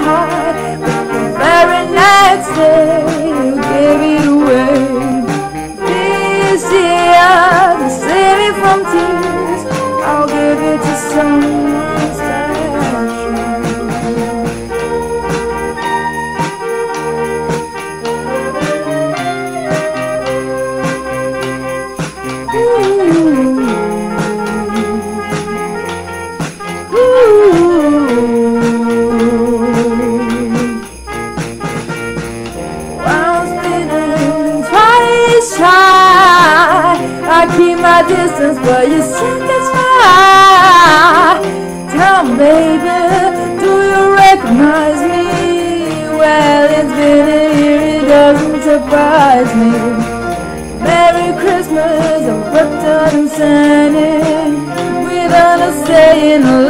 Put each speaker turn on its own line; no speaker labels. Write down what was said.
heart, but the very next day you gave it away. This year to save me from tears, I'll give it to someone special. I keep my distance, but you satisfy. Tell me, baby, do you recognize me? Well, it's been a year, it doesn't surprise me. Merry Christmas, I'm ripped out and standing, without a say in